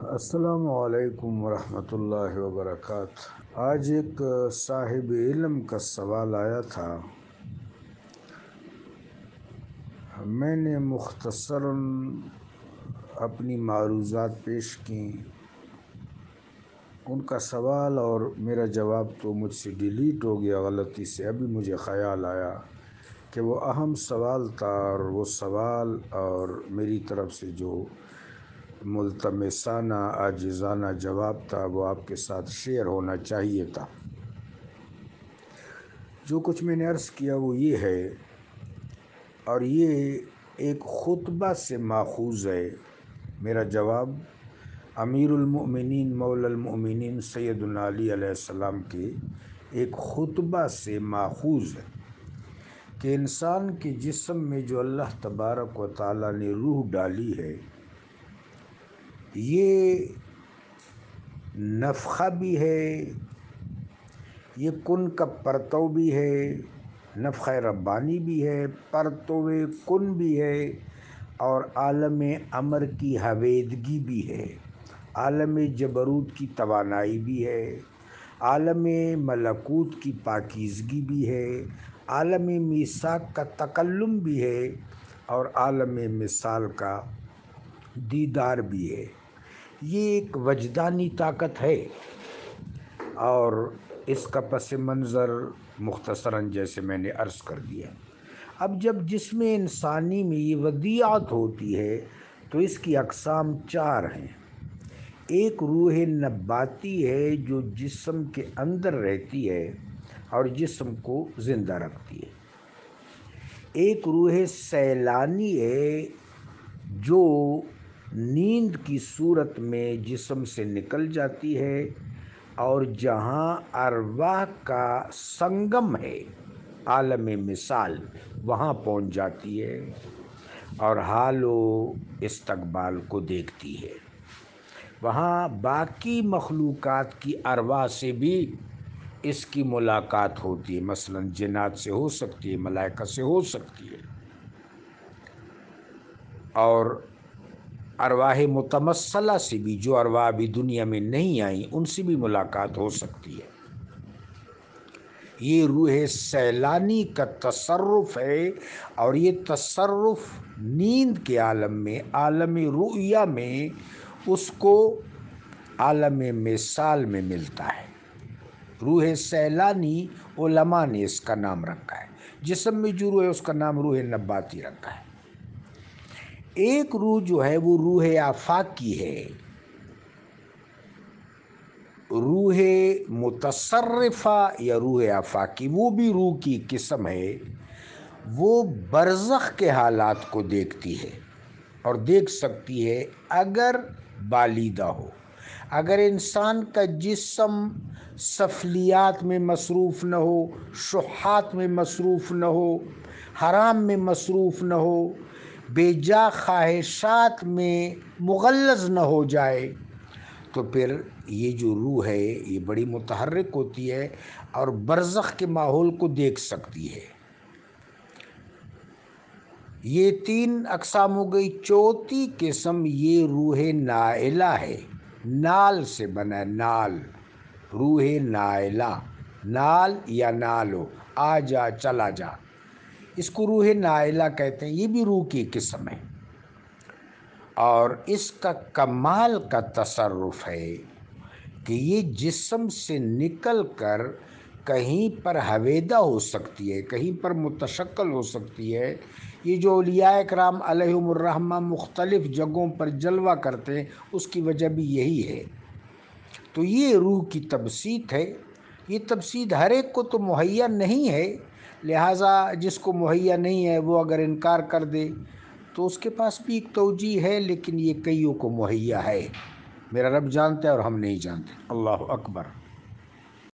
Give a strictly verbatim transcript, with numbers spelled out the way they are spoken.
السلام علیکم ورحمۃ اللہ وبرکاتہ۔ آج ایک صاحب علم کا سوال آیا تھا، میں نے مختصراً اپنی معروضات پیش کیں۔ ان کا سوال اور میرا جواب تو مجھ سے ڈیلیٹ ہو گیا غلطی سے، ابھی مجھے خیال آیا کہ وہ اہم سوال تھا، اور وہ سوال اور میری طرف سے جو ملتمسانہ عاجزانہ جواب تھا وہ آپ کے ساتھ شیئر ہونا چاہیے تھا۔ جو کچھ میں نے عرض کیا وہ یہ ہے، اور یہ ایک خطبہ سے ماخوذ ہے۔ میرا جواب امیر المؤمنین مولا المؤمنین سیدنا علی علیہ السلام کے ایک خطبہ سے ماخوذ ہے کہ انسان کے جسم میں جو اللہ تبارک و تعالیٰ نے روح ڈالی ہے، یہ نفخہ بھی ہے، یہ کن کا پرتو بھی ہے، نفخہ ربانی بھی ہے، پرتو کن بھی ہے، اور عالم امر کی حویدگی بھی ہے، عالم جبروت کی توانائی بھی ہے، عالم ملکوت کی پاکیزگی بھی ہے، عالم میثاق کا تکلم بھی ہے، اور عالم مثال کا دیدار بھی ہے۔ یہ ایک وجدانی طاقت ہے، اور اس کا پس منظر مختصراً جیسے میں نے عرض کر دیا۔ اب جب جسم انسانی میں یہ ودیعت ہوتی ہے تو اس کی اقسام چار ہیں۔ ایک روح نباتی ہے جو جسم کے اندر رہتی ہے اور جسم کو زندہ رکھتی ہے۔ ایک روح سیلانی ہے جو نیند کی صورت میں جسم سے نکل جاتی ہے، اور جہاں ارواح کا سنگم ہے، عالم مثال، وہاں پہنچ جاتی ہے اور حال و استقبال کو دیکھتی ہے۔ وہاں باقی مخلوقات کی ارواح سے بھی اس کی ملاقات ہوتی ہے، مثلاً جنات سے ہو سکتی ہے، ملائکہ سے ہو سکتی ہے، اور ارواح متمثلہ سے بھی، جو ارواح بھی دنیا میں نہیں آئیں، ان سے بھی ملاقات ہو سکتی ہے۔ یہ روح سیلانی کا تصرف ہے، اور یہ تصرف نیند کے عالم میں، عالم رؤیا میں، اس کو عالم مثال میں ملتا ہے۔ روح سیلانی علماء نے اس کا نام رکھا ہے، جسم میں جو روح ہے اس کا نام روح نباتی رکھا ہے۔ ایک روح جو ہے وہ روح آفاقی ہے، روح متصرفہ یا روح آفاقی، وہ بھی روح کی قسم ہے۔ وہ برزخ کے حالات کو دیکھتی ہے اور دیکھ سکتی ہے اگر بالیدہ ہو۔ اگر انسان کا جسم سفلیات میں مصروف نہ ہو، شحات میں مصروف نہ ہو، حرام میں مصروف نہ ہو، بے جا خواہشات میں مغلظ نہ ہو جائے، تو پھر یہ جو روح ہے یہ بڑی متحرک ہوتی ہے اور برزخ کے ماحول کو دیکھ سکتی ہے۔ یہ تین اقسام ہو گئی۔ چوتھی قسم یہ روح نائلہ ہے، نال سے بنا ہے، نال، روح نائلہ، نال یا نالو، آ جا چلا جا، اس کو روح نائلہ کہتے ہیں۔ یہ بھی روح کی قسم ہے، اور اس کا کمال کا تصرف ہے کہ یہ جسم سے نکل کر کہیں پر حویدہ ہو سکتی ہے، کہیں پر متشکل ہو سکتی ہے۔ یہ جو اولیاء اکرام علیہم الرحمہ مختلف جگہوں پر جلوہ کرتے ہیں، اس کی وجہ بھی یہی ہے۔ تو یہ روح کی تبسیط ہے۔ یہ تبسیط ہر ایک کو تو مہیا نہیں ہے، لہٰذا جس کو مہیا نہیں ہے وہ اگر انکار کر دے تو اس کے پاس بھی ایک توجیہ ہے، لیکن یہ کئیوں کو مہیا ہے۔ میرا رب جانتا ہے اور ہم نہیں جانتے۔ اللہ اکبر۔